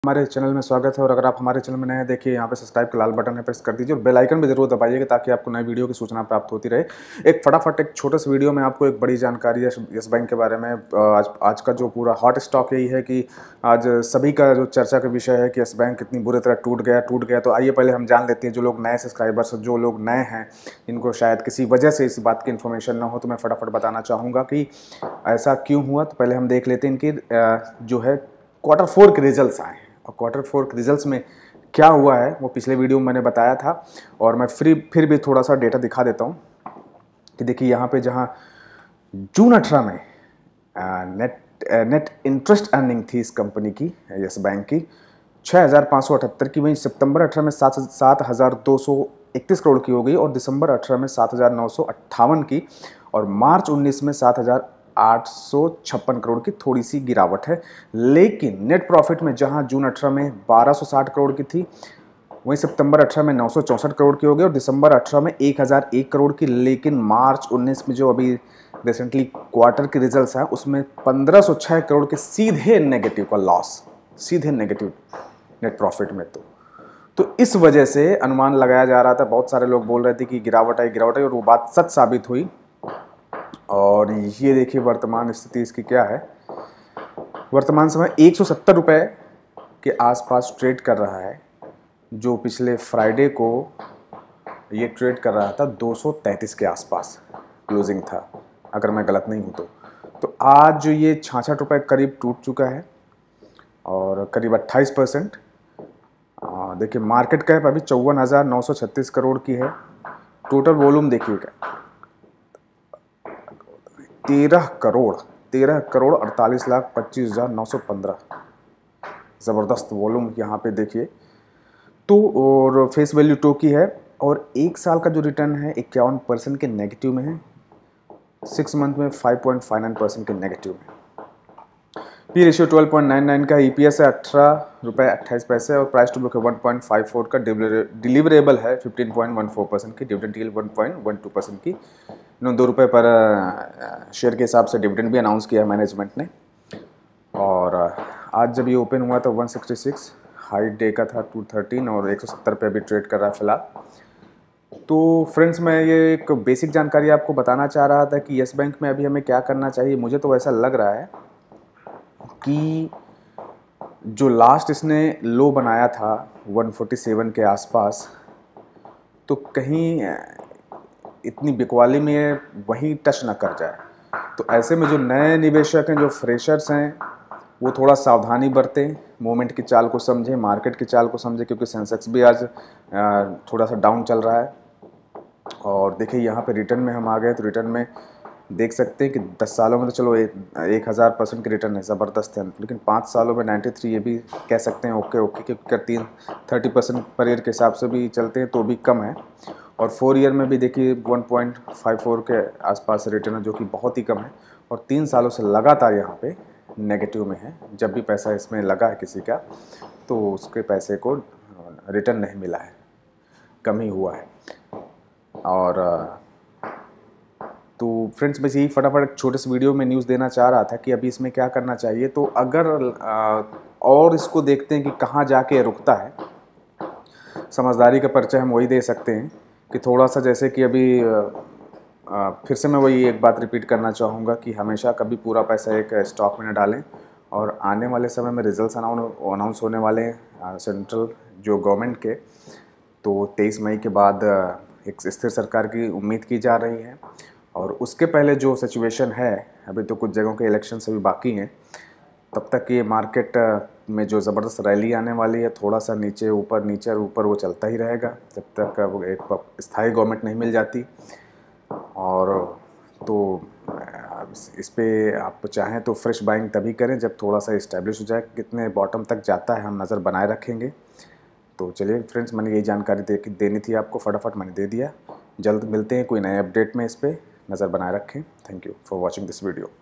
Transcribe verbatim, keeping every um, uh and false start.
हमारे चैनल में स्वागत है। और अगर आप हमारे चैनल में नए हैं, देखिए यहाँ पे सब्सक्राइब का लाल बटन है, प्रेस कर दीजिए और बेल आइकन भी जरूर दबाइएगा ताकि आपको नए वीडियो की सूचना प्राप्त होती रहे। एक फटाफट एक छोटे से वीडियो में आपको एक बड़ी जानकारी है यस बैंक के बारे में। आज आज का जो पूरा हॉट स्टॉक यही है कि आज सभी का जो चर्चा का विषय है कि यस बैंक कितनी बुरी तरह टूट गया टूट गया तो आइए पहले हम जान लेते हैं। जो लोग नए सब्सक्राइबर्स, जो लोग नए हैं, इनको शायद किसी वजह से इस बात की इन्फॉर्मेशन ना हो, तो मैं फटाफट बताना चाहूँगा कि ऐसा क्यों हुआ। तो पहले हम देख लेते हैं इनकी जो है क्वार्टर फोर के रिजल्ट्स आए हैं। और क्वार्टर फोर के रिजल्ट्स में क्या हुआ है वो पिछले वीडियो में मैंने बताया था, और मैं फ्री फिर भी थोड़ा सा डेटा दिखा देता हूँ कि देखिए यहाँ पे जहाँ जून अठारह में आ, नेट आ, नेट इंटरेस्ट अर्निंग थी इस कंपनी की, यस बैंक की, छः हज़ार पाँच सौ अठहत्तर की, वहीं सितंबर अठारह में सात सात हज़ार दो सौ इकतीस करोड़ की हो गई, और दिसंबर अठारह में सात हज़ार नौ सौ अट्ठावन की, और मार्च उन्नीस में सात हज़ार आठ सौ छप्पन करोड़ की थोड़ी सी गिरावट है। लेकिन नेट प्रॉफिट में जहां जून अठारह में बारह सौ साठ करोड़ की थी, वहीं सितंबर अठारह में नौ सौ चौंसठ करोड़ की हो गई, और दिसंबर अठारह में एक हज़ार एक करोड़ की। लेकिन मार्च उन्नीस में जो अभी रिसेंटली क्वार्टर के रिजल्ट्स हैं उसमें पंद्रह सौ छह करोड़ के सीधे नेगेटिव का लॉस, सीधे नेगेटिव नेट प्रॉफिट में। तो तो इस वजह से अनुमान लगाया जा रहा था, बहुत सारे लोग बोल रहे थे कि गिरावट आई गिरावट आई, और वो बात सच साबित हुई। और ये देखिए वर्तमान स्थिति इसकी क्या है। वर्तमान समय एक सौ सत्तर रुपये के आसपास ट्रेड कर रहा है, जो पिछले फ्राइडे को ये ट्रेड कर रहा था दो सौ तैंतीस के आसपास क्लोजिंग था, अगर मैं गलत नहीं हूँ तो। तो आज जो ये छियासठ रुपये करीब टूट चुका है, और करीब अट्ठाईस परसेंट। देखिए मार्केट कैप अभी चौवन हज़ार नौ सौ छत्तीस करोड़ की है। टोटल वॉल्यूम देखिएगा तेरह करोड़ तेरह करोड़ अड़तालीस लाख पच्चीस हज़ार नौ सौ पंद्रह। ज़बरदस्त वॉल्यूम यहाँ पे देखिए तो। और फेस वैल्यू टू की है, और एक साल का जो रिटर्न है इक्यावन परसेंट के नेगेटिव में है, सिक्स मंथ में five point five nine percent के नेगेटिव में। P ratio twelve point nine nine का, ईपीएस है अठारह रुपये अट्ठाईस पैसे, और प्राइस टू बुक है वन पॉइंट फाइव फोर का, डिलीवरेबल है fifteen point one four percent की, dividend yield one point one two percent की। इन्होंने दो रुपये पर शेयर के हिसाब से डिविडेंड भी अनाउंस किया मैनेजमेंट ने। और आज जब ये ओपन हुआ तो one sixty six, high day का था टू थर्टीन, और एक सौ सत्तर पे अभी ट्रेड कर रहा है फिलहाल। तो फ्रेंड्स, मैं ये एक बेसिक जानकारी आपको बताना चाह रहा था कि यस बैंक में अभी हमें क्या करना चाहिए। मुझे तो ऐसा लग रहा है कि जो लास्ट इसने लो बनाया था वन फोर्टी सेवन के आसपास, तो कहीं इतनी बिकवाली में वहीं टच ना कर जाए। तो ऐसे में जो नए निवेशक हैं, जो फ्रेशर्स हैं, वो थोड़ा सावधानी बरतें, मोमेंट की चाल को समझें, मार्केट की चाल को समझें, क्योंकि सेंसेक्स भी आज थोड़ा सा डाउन चल रहा है। और देखिए यहाँ पे रिटर्न में हम आ गए, तो रिटर्न में देख सकते हैं कि दस सालों में तो चलो एक हज़ार परसेंट की रिटर्न है, ज़बरदस्त है, लेकिन पाँच सालों में नाइन्टी थ्री, ये भी कह सकते हैं ओके ओके, क्योंकि तीन थर्टी परसेंट पर ईयर के हिसाब से भी चलते हैं तो भी कम है। और फोर ईयर में भी देखिए वन पॉइंट फाइव फोर के आसपास रिटर्न है, जो कि बहुत ही कम है। और तीन सालों से लगातार यहाँ पे नेगेटिव में है। जब भी पैसा इसमें लगा है किसी का, तो उसके पैसे को रिटर्न नहीं मिला है, कम ही हुआ है। और तो फ्रेंड्स, बस यही फटाफट एक छोटे से वीडियो में न्यूज़ देना चाह रहा था कि अभी इसमें क्या करना चाहिए। तो अगर आ, और इसको देखते हैं कि कहाँ जाके रुकता है, समझदारी का परिचय हम वही दे सकते हैं कि थोड़ा सा, जैसे कि अभी आ, फिर से मैं वही एक बात रिपीट करना चाहूँगा कि हमेशा कभी पूरा पैसा एक स्टॉक में न डालें। और आने वाले समय में रिजल्ट्स अनाउंस होने वाले हैं सेंट्रल जो गवर्नमेंट के, तो तेईस मई के बाद एक स्थिर सरकार की उम्मीद की जा रही है। और उसके पहले जो सिचुएशन है, अभी तो कुछ जगहों के इलेक्शन अभी बाकी हैं, तब तक ये मार्केट में जो ज़बरदस्त रैली आने वाली है, थोड़ा सा नीचे ऊपर नीचे ऊपर वो चलता ही रहेगा जब तक वो एक स्थायी गवर्नमेंट नहीं मिल जाती। और तो इस पे आप चाहें तो फ्रेश बाइंग तभी करें जब थोड़ा सा इस्टेब्लिश हो जाए। कितने बॉटम तक जाता है हम नज़र बनाए रखेंगे। तो चलिए फ्रेंड्स, मैंने यही जानकारी दे देनी थी आपको, फटाफट मैंने दे दिया। जल्द मिलते हैं कोई नए अपडेट में, इस पर नज़र बनाए रखें। Thank you for watching this video.